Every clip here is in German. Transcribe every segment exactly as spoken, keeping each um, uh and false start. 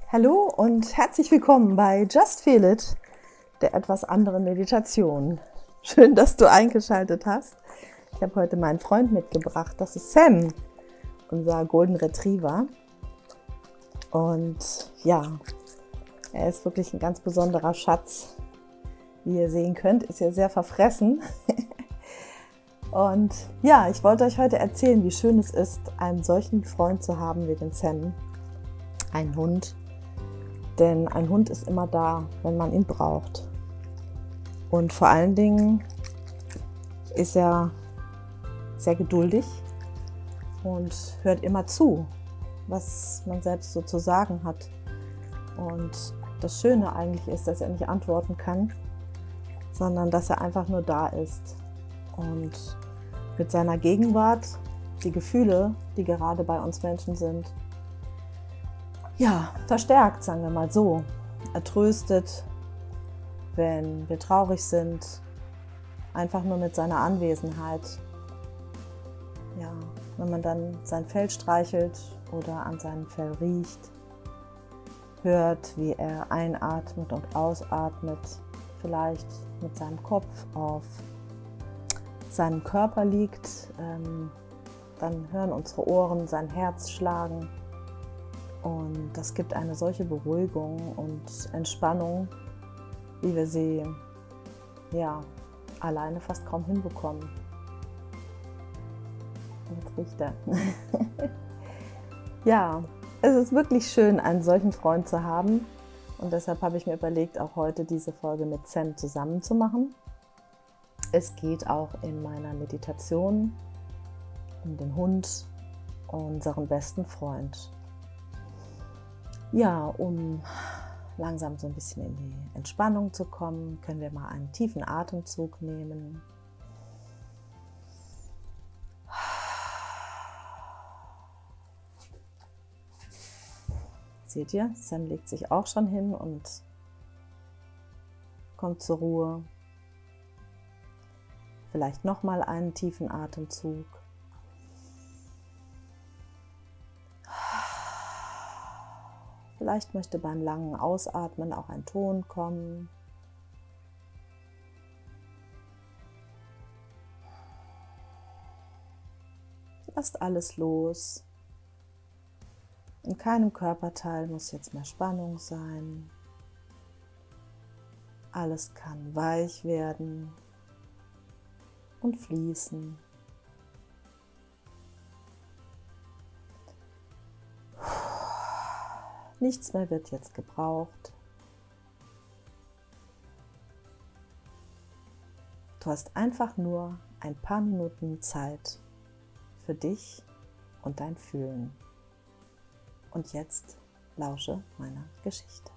Hallo und herzlich willkommen bei Just Feel It, der etwas anderen Meditation. Schön, dass du eingeschaltet hast. Ich habe heute meinen Freund mitgebracht, das ist Sam, unser Golden Retriever. Und ja, er ist wirklich ein ganz besonderer Schatz. Wie ihr sehen könnt, ist er sehr verfressen. Und ja, ich wollte euch heute erzählen, wie schön es ist, einen solchen Freund zu haben wie den Sam, einen Hund. Denn ein Hund ist immer da, wenn man ihn braucht. Und vor allen Dingen ist er sehr geduldig und hört immer zu, was man selbst so zu sagen hat. Und das Schöne eigentlich ist, dass er nicht antworten kann, sondern dass er einfach nur da ist. Und mit seiner Gegenwart die Gefühle, die gerade bei uns Menschen sind, ja, verstärkt, sagen wir mal so. Er tröstet, wenn wir traurig sind, einfach nur mit seiner Anwesenheit. Ja, wenn man dann sein Fell streichelt oder an seinem Fell riecht, hört, wie er einatmet und ausatmet, vielleicht mit seinem Kopf auf seinem Körper liegt, ähm, dann hören unsere Ohren sein Herz schlagen. Und das gibt eine solche Beruhigung und Entspannung, wie wir sie ja, alleine fast kaum hinbekommen. Jetzt riecht er. Ja, es ist wirklich schön, einen solchen Freund zu haben. Und deshalb habe ich mir überlegt, auch heute diese Folge mit Sam zusammen zu machen. Es geht auch in meiner Meditation um den Hund, unseren besten Freund. Ja, um langsam so ein bisschen in die Entspannung zu kommen, können wir mal einen tiefen Atemzug nehmen. Seht ihr, Sam legt sich auch schon hin und kommt zur Ruhe. Vielleicht nochmal einen tiefen Atemzug. Vielleicht möchte beim langen Ausatmen auch ein Ton kommen. Lasst alles los. In keinem Körperteil muss jetzt mehr Spannung sein. Alles kann weich werden und fließen. Nichts mehr wird jetzt gebraucht. Du hast einfach nur ein paar Minuten Zeit für dich und dein Fühlen. Und jetzt lausche meiner Geschichte.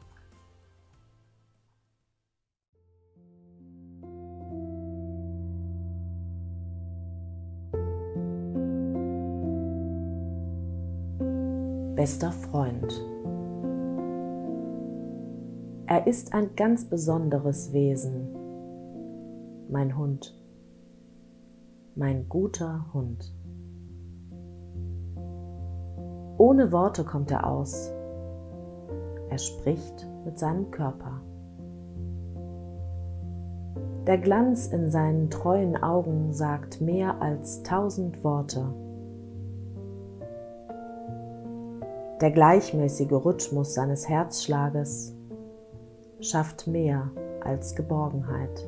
Bester Freund. Er ist ein ganz besonderes Wesen, mein Hund, mein guter Hund. Ohne Worte kommt er aus, er spricht mit seinem Körper. Der Glanz in seinen treuen Augen sagt mehr als tausend Worte. Der gleichmäßige Rhythmus seines Herzschlages schafft mehr als Geborgenheit.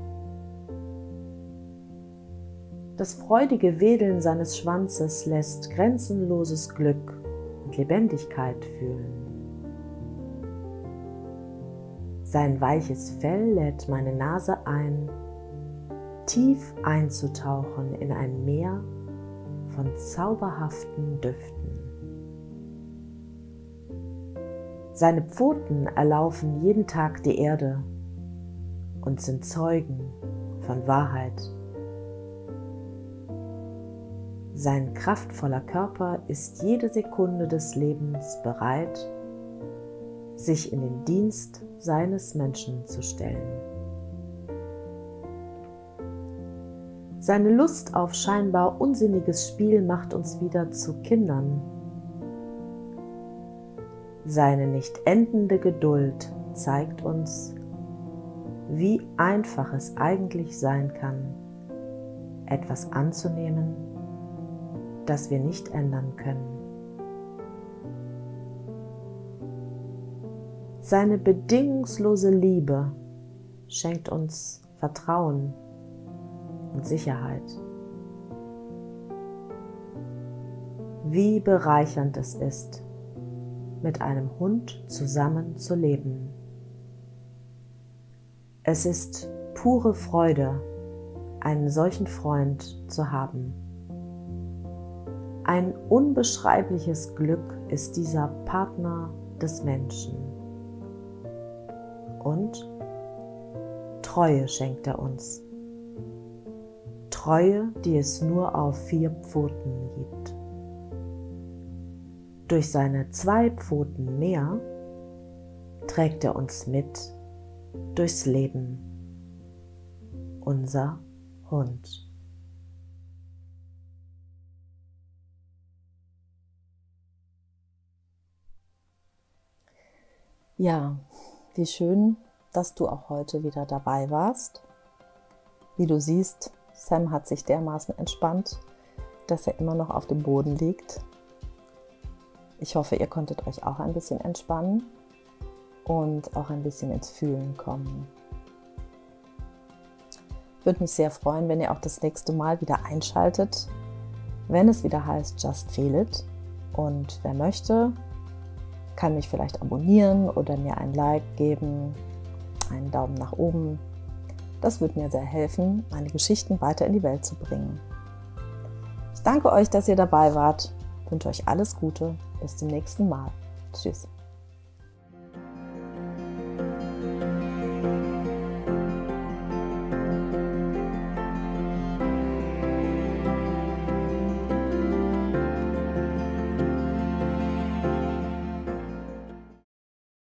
Das freudige Wedeln seines Schwanzes lässt grenzenloses Glück und Lebendigkeit fühlen. Sein weiches Fell lädt meine Nase ein, tief einzutauchen in ein Meer von zauberhaften Düften. Seine Pfoten erlaufen jeden Tag die Erde und sind Zeugen von Wahrheit. Sein kraftvoller Körper ist jede Sekunde des Lebens bereit, sich in den Dienst seines Menschen zu stellen. Seine Lust auf scheinbar unsinniges Spiel macht uns wieder zu Kindern. Seine nicht endende Geduld zeigt uns, wie einfach es eigentlich sein kann, etwas anzunehmen, das wir nicht ändern können. Seine bedingungslose Liebe schenkt uns Vertrauen und Sicherheit. Wie bereichernd es ist, mit einem Hund zusammen zu leben. Es ist pure Freude, einen solchen Freund zu haben. Ein unbeschreibliches Glück ist dieser Partner des Menschen. Und Treue schenkt er uns. Treue, die es nur auf vier Pfoten gibt. Durch seine zwei Pfoten mehr trägt er uns mit durchs Leben. Unser Hund. Ja, wie schön, dass du auch heute wieder dabei warst. Wie du siehst, Sam hat sich dermaßen entspannt, dass er immer noch auf dem Boden liegt. Ich hoffe, ihr konntet euch auch ein bisschen entspannen und auch ein bisschen ins Fühlen kommen. Ich würde mich sehr freuen, wenn ihr auch das nächste Mal wieder einschaltet, wenn es wieder heißt Just Feel It. Und wer möchte, kann mich vielleicht abonnieren oder mir ein Like geben, einen Daumen nach oben. Das würde mir sehr helfen, meine Geschichten weiter in die Welt zu bringen. Ich danke euch, dass ihr dabei wart. Ich wünsche euch alles Gute. Bis zum nächsten Mal. Tschüss.